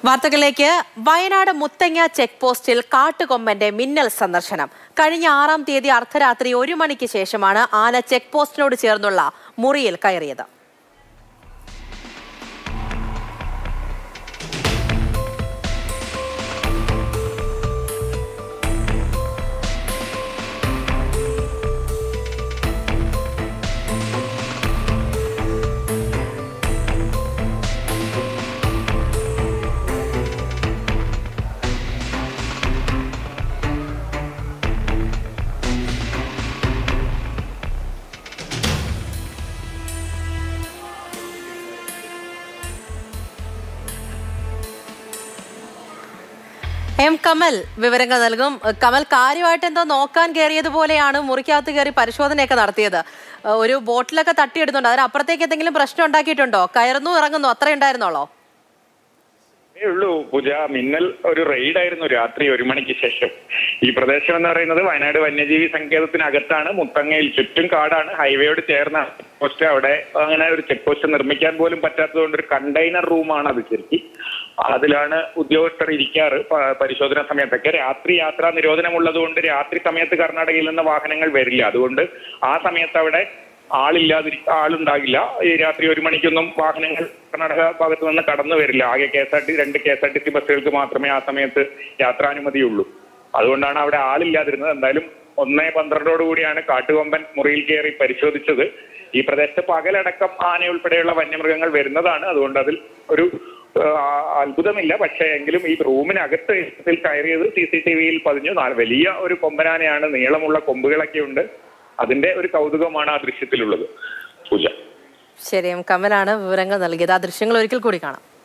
വാർത്തകളിലേക്ക്. വയനാട് മുത്തങ്ങ ചെക്ക് പോസ്റ്റിൽ കാട്ടുകൊമ്പന്റെ മിന്നൽ സന്ദർശനം. കഴിഞ്ഞ 6-ാം തീയതി അർദ്ധരാത്രി 1 മണിക്ക് ശേഷമാണ് ആന ചെക്ക് പോസ്റ്റിനോട് ചേർന്നുള്ള മുറിയിൽ കയറിയത്. കമൽ വിവരങ്ങൾ നൽകും. കമൽ, കാര്യമായിട്ട് എന്തോ നോക്കാൻ കയറിയതുപോലെയാണ് മുറിക്കകത്ത് കയറി പരിശോധനയൊക്കെ നടത്തിയത്. ഒരു ബോട്ടിലൊക്കെ തട്ടിയെടുത്തുണ്ട്. അതിനപ്പുറത്തേക്ക് എന്തെങ്കിലും പ്രശ്നം ഉണ്ടാക്കിയിട്ടുണ്ടോ? കയറുന്നു ഇറങ്ങുന്നു അത്ര ഉണ്ടായിരുന്നോളോ? ഉള്ളൂ പൂജ. മിന്നൽ ഒരു റെയ്ഡായിരുന്നു രാത്രി 1 മണിക്ക് ശേഷം. ഈ പ്രദേശം എന്ന് പറയുന്നത് വയനാട് വന്യജീവി സങ്കേതത്തിനകത്താണ്. മുത്തങ്ങയിൽ ചുറ്റും കാടാണ്, ഹൈവേയോട് ചേർന്ന പോസ്റ്റ്. അവിടെ അങ്ങനെ ഒരു ചെക്ക് പോസ്റ്റ് നിർമ്മിക്കാൻ പോലും പറ്റാത്തത് കൊണ്ട് ഒരു കണ്ടെയ്നർ റൂമാണ് അത്. ശരിക്കും അതിലാണ് ഉദ്യോഗസ്ഥർ ഇരിക്കാറ് പരിശോധന സമയത്തൊക്കെ. രാത്രി യാത്രാ നിരോധനമുള്ളത് കൊണ്ട് രാത്രി സമയത്ത് കർണാടകയിൽ നിന്ന് വാഹനങ്ങൾ വരില്ല. അതുകൊണ്ട് ആ സമയത്ത് അവിടെ ആളുണ്ടാകില്ല. ഈ രാത്രി 1 മണിക്കൊന്നും വാഹനങ്ങൾ കർണാടക ഭാഗത്ത് നിന്ന് കടന്നു വരില്ല. ആകെ 2 KSRTC ബസ്സുകൾക്ക് മാത്രമേ ആ സമയത്ത് യാത്രാനുമതിയുള്ളൂ. അതുകൊണ്ടാണ് അവിടെ ആളില്ലാതിരുന്നത്. എന്തായാലും 1:12 കാട്ടുകൊമ്പൻ മുറിയിൽ കയറി പരിശോധിച്ചത്. ഈ പ്രദേശത്ത് പകലടക്കം ആന ഉൾപ്പെടെയുള്ള വന്യമൃഗങ്ങൾ വരുന്നതാണ്. അതുകൊണ്ട് അതിൽ ഒരു അത്ഭുതമില്ല. പക്ഷേ എങ്കിലും ഈ റൂമിനകത്ത് കയറിയത് CCTVയിൽ പതിഞ്ഞു. വലിയ ഒരു കൊമ്പനാനയാണ്, നീളമുള്ള കൊമ്പുകളൊക്കെ ഉണ്ട്. അതിന്റെ ഒരു കൗതുകമാണ് ആ ദൃശ്യത്തിലുള്ളത്. പൂജ. ശരി, കമലാണ് വിവരങ്ങൾ നൽകിയത്. ആ ദൃശ്യങ്ങൾ ഒരിക്കൽ കൂടി കാണാം.